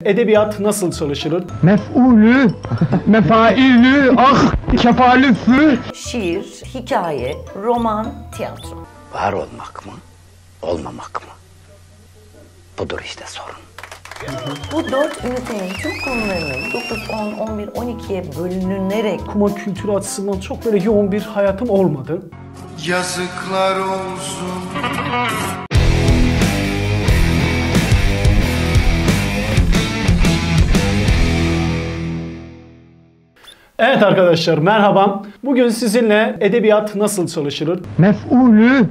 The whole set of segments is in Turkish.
Edebiyat nasıl çalışılır? Mef'ulü, mefailü, ah kefalüfü. Şiir, hikaye, roman, tiyatro. Var olmak mı, olmamak mı? Budur işte sorun. Bu 4 ünitenin tüm konularının 9, 10, 11, 12'ye bölünülerek Okuma kültürü açısından çok böyle yoğun bir hayatım olmadı. Yazıklar olsun. Evet arkadaşlar merhaba. Bugün sizinle edebiyat nasıl çalışılır? Mef'ulü,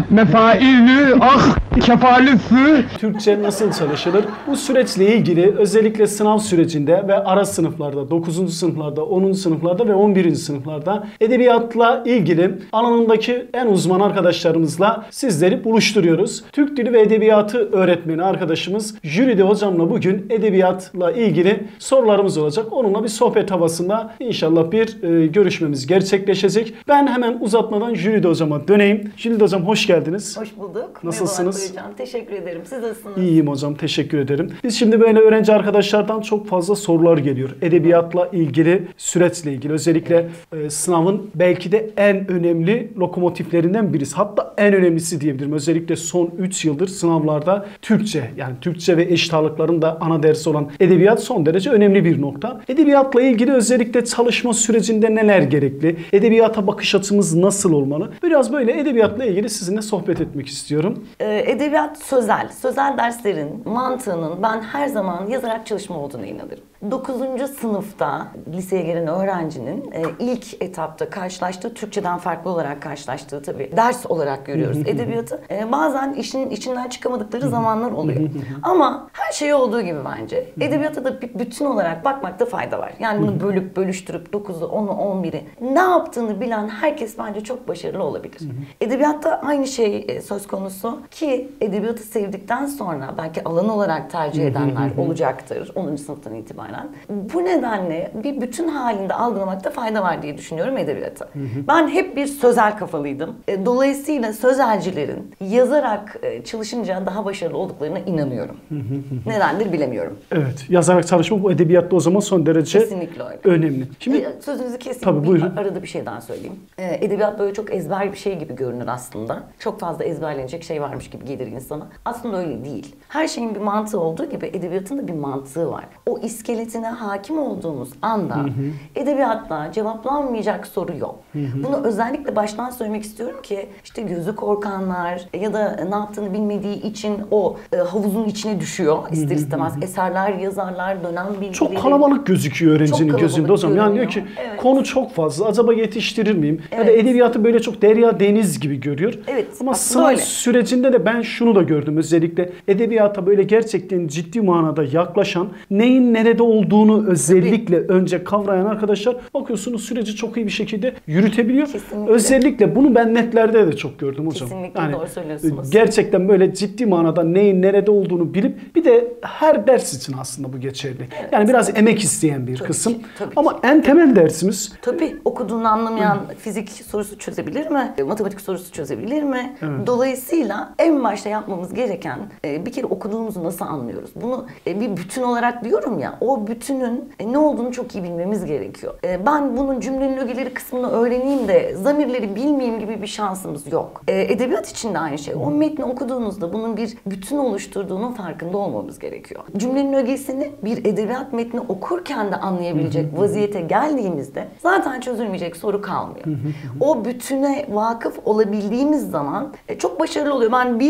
mefailü, ah kefalüfü. Türkçe nasıl çalışılır? Bu süreçle ilgili özellikle sınav sürecinde ve ara sınıflarda, 9. sınıflarda, 10. sınıflarda ve 11. sınıflarda edebiyatla ilgili alanındaki en uzman arkadaşlarımızla sizleri buluşturuyoruz. Türk Dili ve Edebiyatı öğretmeni arkadaşımız Jülide hocamla bugün edebiyatla ilgili sorularımız olacak. Onunla bir sohbet havasında İnşallah bir görüşmemiz gerçekleşecek. Ben hemen uzatmadan Jülide hocama döneyim. Jülide hocam hoş geldiniz. hoş bulduk. Nasılsınız? Merhaba, teşekkür ederim. Siz nasılsınız? İyiyim hocam, teşekkür ederim. Biz şimdi böyle öğrenci arkadaşlardan çok fazla sorular geliyor. Edebiyatla ilgili, süreçle ilgili. Özellikle sınavın belki de en önemli lokomotiflerinden birisi. Hatta en önemlisi diyebilirim. Özellikle son 3 yıldır sınavlarda Türkçe, yani Türkçe ve eşit ağırlıkların da ana dersi olan edebiyat son derece önemli bir nokta. Edebiyatla ilgili özellikle çalışma sürecinde neler gerekli? Edebiyata bakış açımız nasıl olmalı? Biraz böyle edebiyatla ilgili sizinle sohbet etmek istiyorum. Edebiyat sözel. Sözel derslerin mantığının ben her zaman yazarak çalışma olduğuna inanırım. 9. sınıfta liseye gelen öğrencinin ilk etapta karşılaştığı, Türkçeden farklı olarak karşılaştığı tabii ders olarak görüyoruz edebiyatı. Bazen işin içinden çıkamadıkları zamanlar oluyor. Ama her şey olduğu gibi bence edebiyata da bir bütün olarak bakmakta fayda var. Yani bunu bölüp bölüştürüp 9'u, 10'u, 11'i ne yaptığını bilen herkes bence çok başarılı olabilir. Edebiyatta aynı şey söz konusu ki edebiyatı sevdikten sonra belki alan olarak tercih edenler olacaktır 10. sınıftan itibaren. Bu nedenle bir bütün halinde algılamakta fayda var diye düşünüyorum edebiyatı. Ben hep bir sözel kafalıydım. Dolayısıyla sözelcilerin yazarak çalışınca daha başarılı olduklarına inanıyorum. Nedendir bilemiyorum. Evet, yazarak çalışmak bu edebiyatta o zaman son derece Kesinlikle öyle. önemli. Şimdi sözünüzü keseyim. Tabii, buyurun. Arada bir şey daha söyleyeyim. Edebiyat böyle çok ezber bir şey gibi görünür aslında. Çok fazla ezberlenecek şey varmış gibi gelir insana. Aslında öyle değil. Her şeyin bir mantığı olduğu gibi edebiyatın da bir mantığı var. O iskeletine hakim olduğumuz anda edebiyatta cevaplanmayacak soru yok. Bunu özellikle baştan söylemek istiyorum ki işte gözü korkanlar ya da ne yaptığını bilmediği için o havuzun içine düşüyor ister istemez. Eserler, yazarlar, dönem bilgileri. çok kalabalık gözüküyor öğrencinin Çok gözünde hocam. Yani diyor görünüyor. ki Evet. konu çok fazla. Acaba yetiştirir miyim? Ya da Evet. edebiyatı böyle çok derya deniz gibi görüyor. Evet, Ama aslında sınav öyle. sürecinde de ben şunu da gördüm. Özellikle edebiyata böyle gerçekten ciddi manada yaklaşan, neyin nerede olduğunu özellikle önce kavrayan arkadaşlar bakıyorsunuz süreci çok iyi bir şekilde yürütebiliyor. Kesinlikle. Özellikle bunu ben netlerde de çok gördüm hocam. Kesinlikle doğru söylüyorsunuz. Gerçekten böyle ciddi manada neyin nerede olduğunu bilip bir de her ders için aslında bu geçerli. Yani biraz emek isteyen bir kısım. tabii Ama en temel dersimiz Tabii okuduğunu anlamayan fizik sorusu çözebilir mi? Matematik sorusu çözebilir mi? Dolayısıyla en başta yapmamız gereken bir kere okuduğumuzu nasıl anlıyoruz? Bunu bir bütün olarak diyorum ya, o bütünün ne olduğunu çok iyi bilmemiz gerekiyor. Ben bunun cümlenin ögeleri kısmını öğreneyim de zamirleri bilmeyeyim gibi bir şansımız yok. Edebiyat için de aynı şey. O metni okuduğunuzda bunun bir bütün oluşturduğunun farkında olmamız gerekiyor. Cümlenin ögesini bir edebiyat metni okurken de anlayabilecek vaziyete geldiğimizde zaten çözülmeyecek soru kalmıyor. O bütüne vakıf olabildiğimiz zaman çok başarılı oluyor. Ben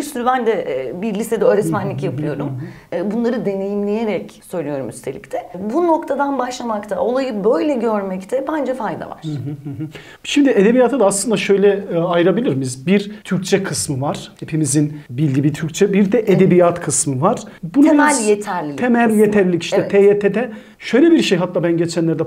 de bir lisede öğretmenlik yapıyorum. Bunları deneyimleyerek söylüyorum üstelik de. Bu noktadan başlamakta, olayı böyle görmekte bence fayda var. Şimdi edebiyatı da aslında şöyle ayırabilir miyiz? Bir Türkçe kısmı var. Hepimizin bildiği bir Türkçe. Bir de edebiyat kısmı var. Bunu Temel yeterlilik Temel kısmı. yeterlilik işte Evet. TYT'de şöyle bir şey hatta ben geçenlerde paylaştım.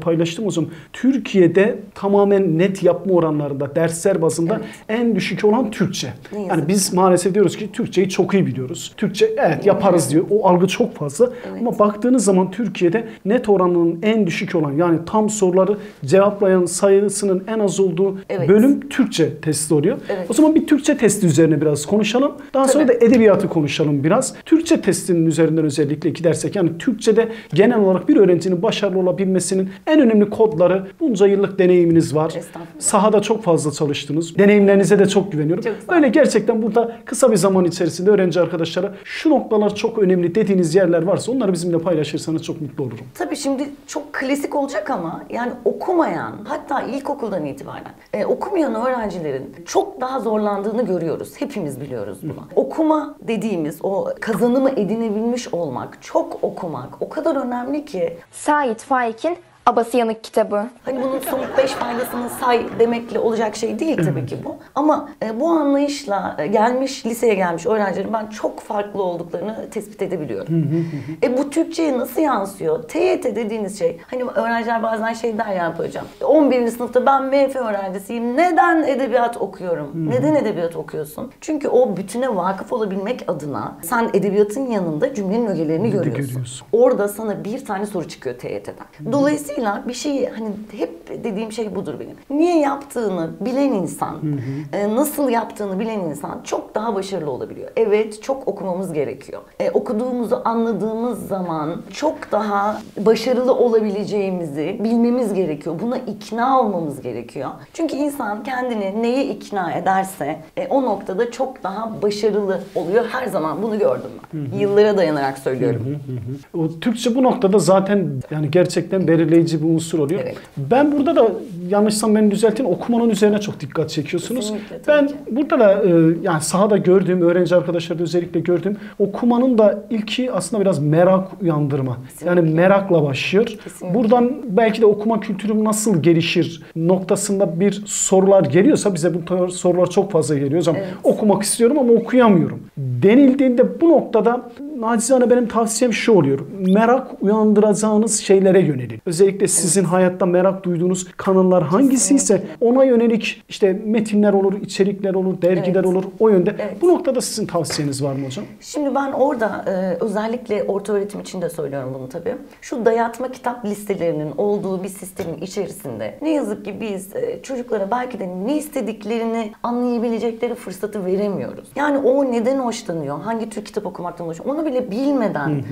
söyleyeceğim hocam. Türkiye'de tamamen net yapma oranlarında dersler bazında en düşük olan Türkçe. Yani biz maalesef diyoruz ki Türkçeyi çok iyi biliyoruz. Türkçe evet yaparız diyor. O algı çok fazla. Ama baktığınız zaman Türkiye'de net oranının en düşük olan yani tam soruları cevaplayan sayısının en az olduğu bölüm Türkçe testi oluyor. O zaman bir Türkçe testi üzerine biraz konuşalım. Daha sonra da edebiyatı konuşalım biraz. Türkçe testinin üzerinden özellikle gidersek yani Türkçe'de genel olarak bir öğrencinin başarılı olabilmesinin en önemli kodları bunca yıllık deneyiminiz var. Sahada çok fazla çalıştınız. Deneyimlerinize de çok güveniyorum. Böyle gerçekten burada kısa bir zaman içerisinde öğrenci arkadaşlara şu noktalar çok önemli dediğiniz yerler varsa onları bizimle paylaşırsanız çok mutlu olurum. Tabii şimdi çok klasik olacak ama yani okumayan hatta ilkokuldan itibaren okumayan öğrencilerin çok daha zorlandığını görüyoruz. Hepimiz biliyoruz bunu. Okuma dediğimiz o kazanımı edinebilmiş olmak, çok okumak o kadar önemli ki. Sait Faik'in Abası Yanık kitabı. Hani bunun somut 5 faydasını say demekle olacak şey değil tabii ki bu. Ama bu anlayışla liseye gelmiş öğrencilerin ben çok farklı olduklarını tespit edebiliyorum. Bu Türkçe'ye nasıl yansıyor? TYT dediğiniz şey, hani öğrenciler bazen şey der ya hocam, 11. sınıfta ben MF öğrencisiyim, neden edebiyat okuyorum? Neden edebiyat okuyorsun? Çünkü o bütüne vakıf olabilmek adına sen edebiyatın yanında cümlenin ögelerini görüyorsun. Orada sana bir tane soru çıkıyor TYT'den. Dolayısıyla bir şeyi hani hep dediğim şey budur benim. Niye yaptığını bilen insan, nasıl yaptığını bilen insan çok daha başarılı olabiliyor. Evet çok okumamız gerekiyor. Okuduğumuzu anladığımız zaman çok daha başarılı olabileceğimizi bilmemiz gerekiyor. Buna ikna olmamız gerekiyor. Çünkü insan kendini neye ikna ederse o noktada çok daha başarılı oluyor. Her zaman bunu gördüm ben. Yıllara dayanarak söylüyorum. O Türkçe bu noktada zaten yani gerçekten belirleyici bir unsur oluyor. Ben burada da yanlışsam beni düzeltin okumanın üzerine çok dikkat çekiyorsunuz. Ben burada da yani sahada gördüğüm öğrenci arkadaşlarda özellikle gördüğüm okumanın da ilki aslında biraz merak uyandırma. Yani merakla başlıyor. Buradan belki de okuma kültürüm nasıl gelişir noktasında bir sorular geliyorsa bize bu sorular çok fazla geliyor. Hocam okumak istiyorum ama okuyamıyorum. Denildiğinde bu noktada nacizane benim tavsiyem şu oluyor. Merak uyandıracağınız şeylere yönelin. Özellikle sizin hayatta merak duyduğunuz kanallar hangisiyse ona yönelik işte metinler olur, içerikler olur, dergiler olur o yönde. Bu noktada sizin tavsiyeniz var mı hocam? Şimdi ben orada özellikle orta öğretim için de söylüyorum bunu tabii. Şu dayatma kitap listelerinin olduğu bir sistemin içerisinde ne yazık ki biz çocuklara belki de ne istediklerini anlayabilecekleri fırsatı veremiyoruz. Yani o neden hoşlanıyor, hangi tür kitap okumaktan hoşlanıyor onu bile bilmeden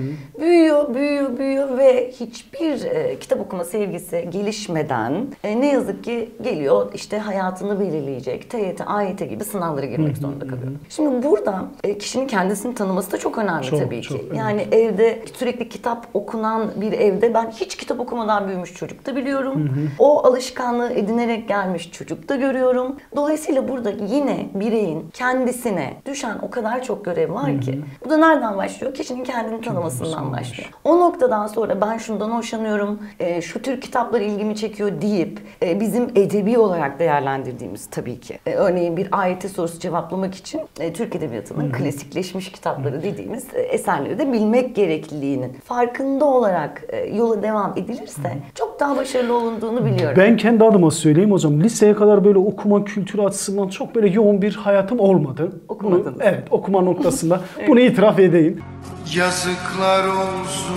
büyüyor ve hiçbir kitap okuma sevgisi gelişmeden ne yazık ki geliyor işte hayatını belirleyecek TYT, AYT gibi sınavlara girmek zorunda kalıyor. Şimdi burada kişinin kendisini tanıması da çok önemli tabii ki. Yani evde sürekli kitap okunan bir evde ben hiç kitap okumadan büyümüş çocuk da biliyorum. O alışkanlığı edinerek gelmiş çocuk da görüyorum. Dolayısıyla burada yine bireyin kendisine düşen o kadar çok görev var ki. Bu da nereden başlıyor? Kişinin kendini tanımasından başlıyor. O noktadan sonra ben şundan hoşlanıyorum, şu tür kitaplar ilgimi çekiyor deyip bizim edebi olarak değerlendirdiğimiz tabii ki. Örneğin bir AYT sorusu cevaplamak için Türk Edebiyatı'nın klasikleşmiş kitapları dediğimiz eserleri de bilmek gerekliliğinin farkında olarak yola devam edilirse çok daha başarılı olunduğunu biliyorum. Ben kendi adıma söyleyeyim hocam. Liseye kadar böyle okuma kültürü açısından çok böyle yoğun bir hayatım olmadı. Okumadınız. Evet, okuma noktasında bunu itiraf edeyim. Yazıklar olsun.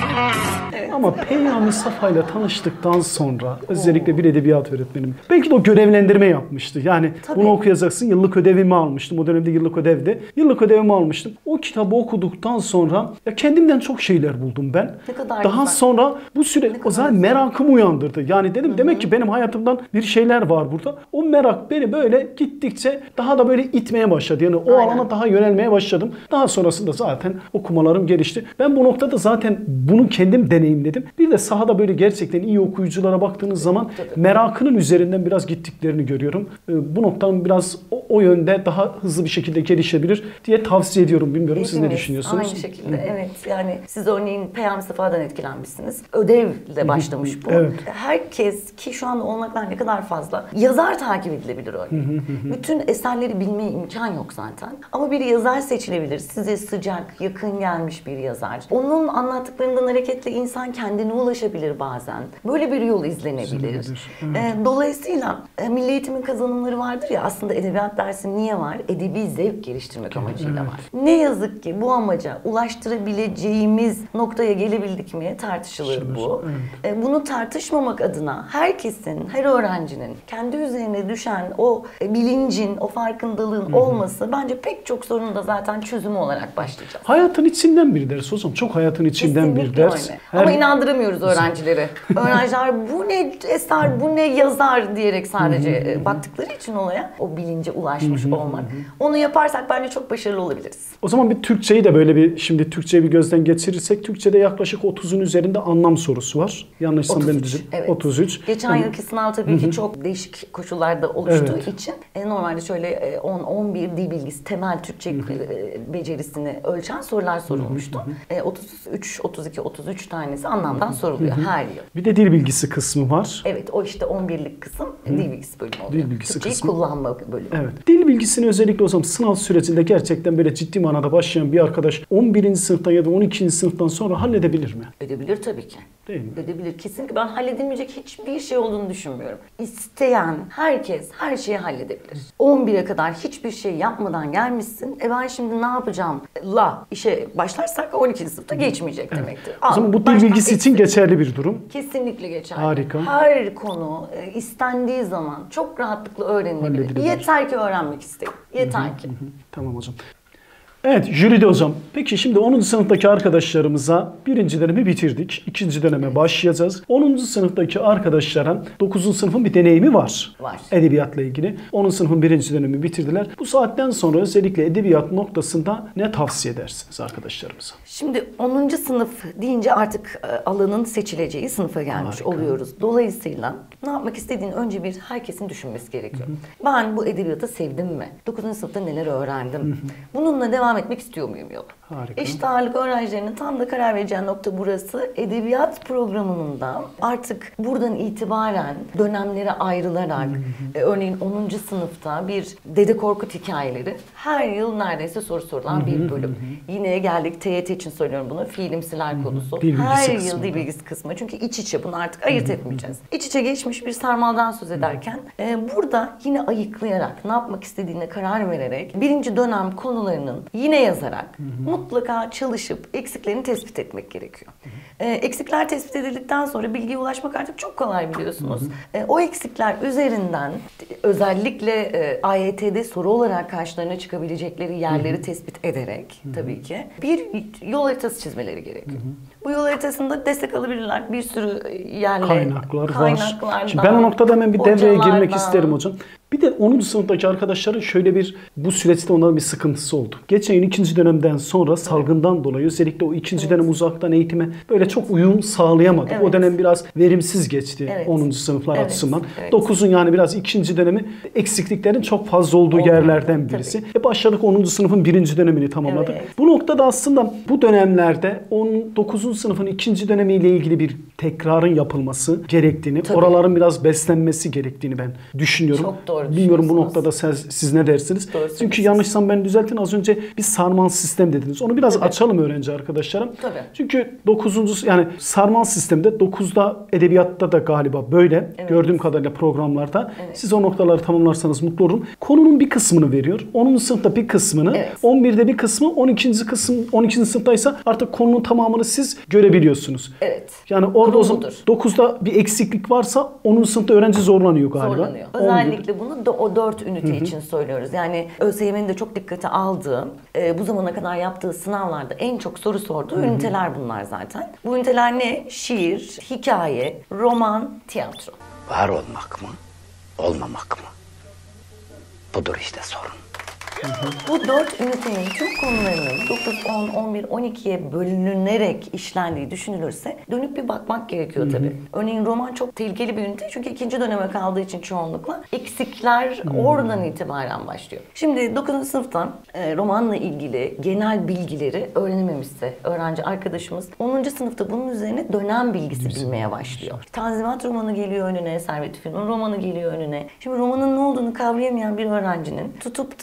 Ama Peyami Safa'yla tanıştıktan sonra özellikle bir edebiyat öğretmenim belki de o görevlendirme yapmıştı. Yani bunu okuyacaksın. Yıllık ödevimi almıştım. O dönemde yıllık ödevdi. Yıllık ödevimi almıştım. O kitabı okuduktan sonra ya kendimden çok şeyler buldum ben. Ne kadar Daha güzel. sonra bu süre o zaman merakımı uyandırdı. Yani dedim demek ki benim hayatımdan bir şeyler var burada. O merak beni böyle gittikçe daha da böyle itmeye başladı. Yani o alana daha yönelmeye başladım. Daha sonrasında zaten okumalarım gelişti. Ben bu noktada zaten bunu kendim deneyimledim. Bir de sahada böyle gerçekten iyi okuyuculara baktığınız zaman merakının üzerinden biraz gittiklerini görüyorum. Bu noktadan biraz o yönde daha hızlı bir şekilde gelişebilir diye tavsiye ediyorum. Bilmiyorum siz ne düşünüyorsunuz? Aynı şekilde evet. Yani siz örneğin Peyami Safa'dan etkilenmişsiniz. Ödevle başlamış bu. Evet. Herkes ki şu anda olanaklar ne kadar fazla. Yazar takip edilebilir örneğin. Bütün eserleri bilmeye imkan yok zaten. Ama bir yazar seçilebilir. Size sıcak, yakın gelmiş bir yazar. Onun anlattıklarından hareketle insan bazen kendine ulaşabilir bazen. Böyle bir yol izlenebilir. Evet. Dolayısıyla milli eğitimin kazanımları vardır ya, aslında edebiyat dersi niye var? Edebi zevk geliştirmek amacıyla var. Ne yazık ki bu amaca ulaştırabileceğimiz noktaya gelebildik mi tartışılır bu. Bunu tartışmamak adına herkesin, her öğrencinin kendi üzerine düşen o bilincin, o farkındalığın olması bence pek çok sorunun da zaten çözümü olarak başlayacağız. Hayatın içinden bir ders hocam. Çok hayatın içinden bir Kesinlikle ders. öyle. Ama inandıramıyoruz öğrencileri. Öğrenciler bu ne eser, bu ne yazar diyerek sadece baktıkları için olaya, o bilince ulaşmış olmak. Onu yaparsak bence çok başarılı olabiliriz. O zaman bir Türkçeyi de böyle bir, şimdi Türkçeyi bir gözden geçirirsek, Türkçede yaklaşık 30'un üzerinde anlam sorusu var. Yanlışsam beni 33, düzelt. evet. 33. Geçen yılki sınav tabii ki çok değişik koşullarda oluştuğu için normalde şöyle 10-11 dil bilgisi, temel Türkçe becerisini ölçen sorular sorulmuştu. 33, 32, 33 tanesi anlamdan soruluyor her yıl. Bir de dil bilgisi kısmı var. Evet, o işte 11'lik kısım dil bilgisi bölümü oluyor. Dil bilgisi Türkçeyi kısmı. kullanma bölümü. Evet. Dil bilgisini özellikle o zaman sınav sürecinde gerçekten böyle ciddi manada başlayan bir arkadaş 11. sınıftan ya da 12. sınıftan sonra halledebilir mi? Edebilir tabii ki. Değil mi? Edebilir. Kesinlikle ben halledilmeyecek hiçbir şey olduğunu düşünmüyorum. İsteyen herkes her şeyi halledebilir. 11'e kadar hiçbir şey yapmadan gelmişsin. Ben şimdi ne yapacağım? İşe başlarsak 12. sınıfta geçmeyecek demektir. O zaman bu dil Baştan bilgisi için geçsin. geçerli bir durum. Kesinlikle geçerli. Harika. Her konu istendiği zaman çok rahatlıkla öğrenilebilir. Halledilebilir. Yeter ki öğrenmek isteyin. Yeter ki. Tamam hocam. Evet, jüride hocam. Peki şimdi 10. sınıftaki arkadaşlarımıza birinci dönemi bitirdik. İkinci döneme başlayacağız. 10. sınıftaki arkadaşlara 9. sınıfın bir deneyimi var. Var. Edebiyatla ilgili. 10. sınıfın birinci dönemi bitirdiler. Bu saatten sonra özellikle edebiyat noktasında ne tavsiye edersiniz arkadaşlarımıza? Şimdi 10. sınıf deyince artık alanın seçileceği sınıfa gelmiş oluyoruz. Dolayısıyla ne yapmak istediğini önce bir herkesin düşünmesi gerekiyor. Ben bu edebiyatı sevdim mi? 9. sınıfta neler öğrendim? Bununla devam etmek istiyor muyum yok? Harika. Eşit ağırlık öğrencilerinin tam da karar vereceği nokta burası. Edebiyat programının da artık buradan itibaren dönemlere ayrılarak örneğin 10. sınıfta bir Dede Korkut hikayeleri her yıl neredeyse soru sorulan bir bölüm. Yine geldik TYT için söylüyorum bunu. Fiilimsiler konusu. Dil bilgisi Her yıl kısmında. dil bilgisi kısmı. Çünkü iç içe, bunu artık ayırt etmeyeceğiz. İç içe geçmiş bir sarmaldan söz ederken burada yine ayıklayarak, ne yapmak istediğine karar vererek, birinci dönem konularının yine yazarak mutlaka çalışıp eksiklerini tespit etmek gerekiyor. Eksikler tespit edildikten sonra bilgiye ulaşmak artık çok kolay, biliyorsunuz. O eksikler üzerinden özellikle AYT'de soru olarak karşılarına çıkabilecekleri yerleri tespit ederek tabii ki bir yol haritası çizmeleri gerekiyor. Bu yol haritasında destek alabilirler. Bir sürü yerle Kaynaklar var. kaynaklardan, Şimdi ben o noktada hemen bir devreye girmek hocalardan. isterim hocam. Bir de 10. sınıftaki arkadaşların şöyle bir, bu süreçte onların bir sıkıntısı oldu. Geçen yıl 2. dönemden sonra salgından dolayı özellikle o 2. dönem uzaktan eğitime böyle çok uyum sağlayamadık. Evet. O dönem biraz verimsiz geçti Evet. 10. sınıflar Evet. açısından. Evet. 9'un yani biraz 2. dönemi eksikliklerin çok fazla olduğu yerlerden birisi. Başladık 10. sınıfın 1. dönemini tamamladık. Evet. Bu noktada aslında bu dönemlerde 9. sınıfın 2. dönemiyle ilgili bir tekrarın yapılması gerektiğini, oraların biraz beslenmesi gerektiğini ben düşünüyorum. Çok doğru Bilmiyorum bu düşünüyorsunuz. noktada siz ne dersiniz? Doğru Çünkü söylüyorsunuz. yanlışsam beni düzeltin, az önce bir sarmal sistem dediniz. Onu biraz açalım öğrenci arkadaşlarım. Tabii. Çünkü 9. yani sarmal sistemde 9'da edebiyatta da galiba böyle. Gördüğüm kadarıyla programlarda. Siz o noktaları tamamlarsanız mutlu olurum. Konunun bir kısmını veriyor. 10. sınıfta bir kısmını, 11'de bir kısmı, 12. sınıftaysa artık konunun tamamını siz görebiliyorsunuz. Evet. Yani orada o zaman budur. 9'da bir eksiklik varsa 10. sınıfta öğrenci zorlanıyor galiba. Zorlanıyor. 11'de. Özellikle bunu da o 4 ünite için söylüyoruz. Yani ÖSYM'nin de çok dikkate aldığı, bu zamana kadar yaptığı sınavlarda en çok soru sorduğu üniteler bunlar zaten. Bu üniteler ne? Şiir, hikaye, roman, tiyatro. Var olmak mı? Olmamak mı? Budur işte sorun. Bu 4 ünitenin tüm konularının 9, 10, 11, 12'ye bölünerek işlendiği düşünülürse dönüp bir bakmak gerekiyor tabii. Örneğin roman çok tehlikeli bir ünite çünkü 2. döneme kaldığı için çoğunlukla eksikler oradan itibaren başlıyor. Şimdi 9. sınıftan romanla ilgili genel bilgileri öğrenememişse öğrenci arkadaşımız 10. sınıfta bunun üzerine dönem bilgisi bilmeye başlıyor. Tanzimat romanı geliyor önüne, Servet-i Fünun romanı geliyor önüne. Şimdi romanın ne olduğunu kavrayamayan bir öğrencinin tutup da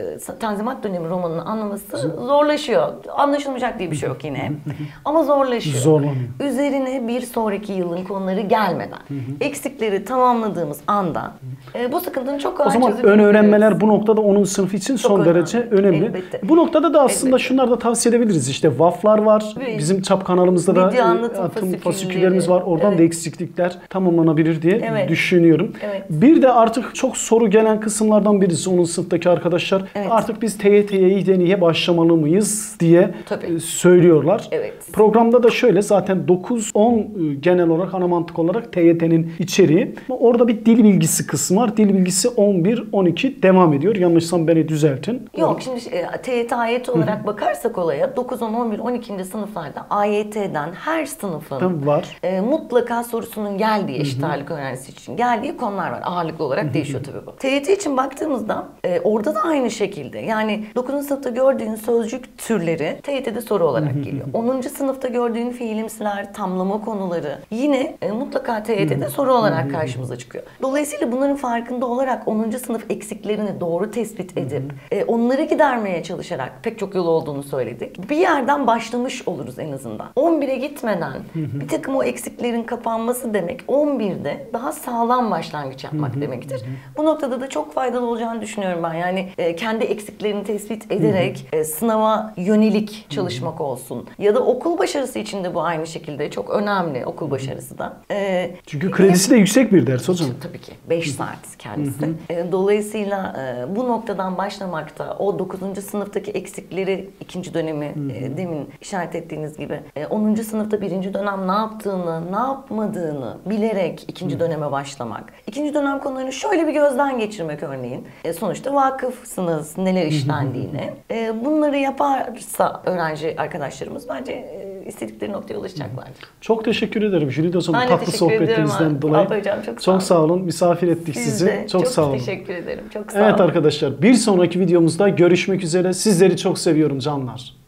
Tanzimat dönemi romanını anlaması zorlaşıyor. Anlaşılmayacak diye bir şey yok yine. Ama zorlaşıyor. Zorlanıyor. Üzerine bir sonraki yılın konuları gelmeden, eksikleri tamamladığımız anda bu sıkıntının çok kolay O zaman çözüldüğünü ön öğrenmeler görüyoruz. bu noktada 10. sınıf için son önemli. derece önemli. Elbette. Bu noktada da aslında Elbette. şunları da tavsiye edebiliriz. İşte VAF'lar var. Evet. Bizim çap kanalımızda da Video anlatım atım fasikülleri. fasiküllerimiz var. Oradan Evet. da eksiklikler tamamlanabilir diye Evet. düşünüyorum. Evet. Bir de artık çok soru gelen kısımlardan birisi 10. sınıftaki arkadaşlar. Evet. Artık biz TYT'ye İDNİ'ye başlamalı mıyız diye Tabii. söylüyorlar. Evet. Programda da şöyle zaten 9-10 genel olarak ana mantık olarak TYT'nin içeriği. Orada bir dil bilgisi kısmı var. Dil bilgisi 11-12 devam ediyor. Yanlışsam beni düzeltin. Yok şimdi TYT AYT olarak bakarsak olaya 9, 10, 11, 12. sınıflarda AYT'den her sınıfın Tam var. mutlaka sorusunun geldiği eşit ağırlık öğrencisi için geldiği konular var. Ağırlıklı olarak değişiyor tabii bu. TYT için baktığımızda orada da aynı şekilde yani 9. sınıfta gördüğün sözcük türleri TYT'de soru olarak geliyor. 10. sınıfta gördüğün fiilimsiler, tamlama konuları yine mutlaka TYT'de soru olarak karşımıza çıkıyor. Dolayısıyla bunların farkında olarak 10. sınıf eksiklerini doğru tespit edip onları gidermeye çalışarak pek çok yol olduğunu söyledik. Bir yerden başlamış oluruz en azından. 11'e gitmeden bir takım o eksiklerin kapanması demek 11'de daha sağlam başlangıç yapmak demektir. Bu noktada da çok faydalı olacağını düşünüyorum ben. Yani kendi eksiklerini tespit ederek sınava yönelik çalışmak olsun. Ya da okul başarısı için de bu aynı şekilde çok önemli okul başarısı da. Çünkü kredisi de yüksek bir ders hocam. Tabii ki. 5 saat kendisi. Dolayısıyla bu noktadan başlamakta o 9. sınıftaki eksikleri ikinci dönemi demin işaret ettiğiniz gibi 10. sınıfta birinci dönem ne yaptığını, ne yapmadığını bilerek ikinci döneme başlamak. İkinci dönem konularını şöyle bir gözden geçirmek örneğin. Sonuçta vakıfsınız neler işlendiğine. Bunları yaparsa öğrenci arkadaşlarımız bence istedikleri noktaya ulaşacaklardır. Çok teşekkür ederim Jülide Hocam Ben de tatlı teşekkür ediyorum sohbetinizden abi. dolayı. Abla hocam çok sağ Çok olun. sağ olun. Misafir ettik Siz sizi. de Çok sağ olun. teşekkür ederim. Çok sağ olun. Evet arkadaşlar bir sonraki videomuzda görüşmek üzere. Sizleri çok seviyorum canlar.